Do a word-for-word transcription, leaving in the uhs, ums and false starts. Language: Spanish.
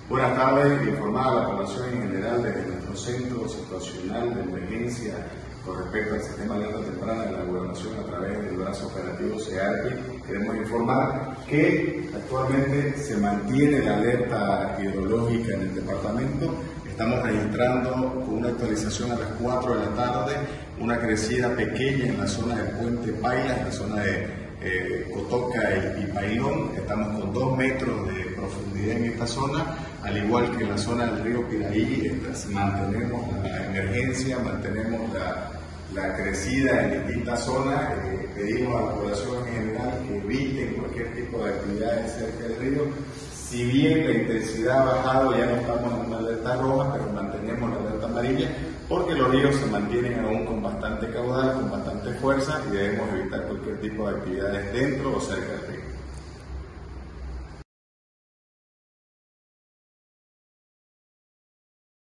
Buenas tardes, informar a la población en general desde nuestro centro situacional de emergencia con respecto al sistema de alerta temprana de la gobernación a través del brazo operativo SEARPI. Queremos informar que actualmente se mantiene la alerta hidrológica en el departamento. Estamos registrando con una actualización a las cuatro de la tarde una crecida pequeña en la zona del puente Paila, en la zona de eh, Cotoca y, y Pailón. Estamos con dos metros de profundidad en esta zona, al igual que en la zona del río Piraí. Mantenemos la emergencia, mantenemos la, la crecida en distintas zonas. Eh, pedimos a la población en general que eviten cualquier tipo de actividades cerca del río. Si bien la intensidad ha bajado, ya no estamos en una alerta roja, pero mantenemos la alerta amarilla porque los ríos se mantienen aún con bastante caudal, con bastante fuerza, y debemos evitar cualquier tipo de actividades dentro o cerca del río.